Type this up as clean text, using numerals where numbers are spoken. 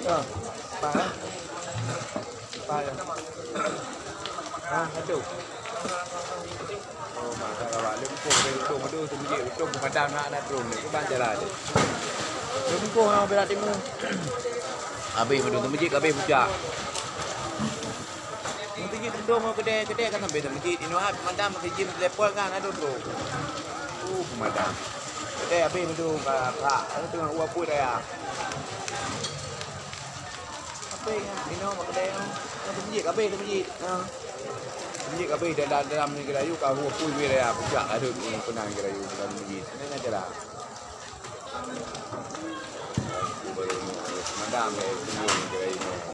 Ba. Ba ya. Aduh. Oh, maka kalau ada pun itu madu tu mesti itu pemadam nak drone ni ban jalan dia. Dia pun orang berat timu. Habis madu tu mesti habis bujak. Mesti kita dua mau kedai kan sampai masjid ini ah pemadam ke gym telepon kan ada tu. Pemadam. Kedai habis madu pak tengah uap put dah. Apa yang Dino mak kedai tu? Masjid habis tu masjid. Masjid habis dalam ni kedai you kau pui we dah bujak ada penang kedai you dalam masjid. Ni aja lah. Baru madam kedai you.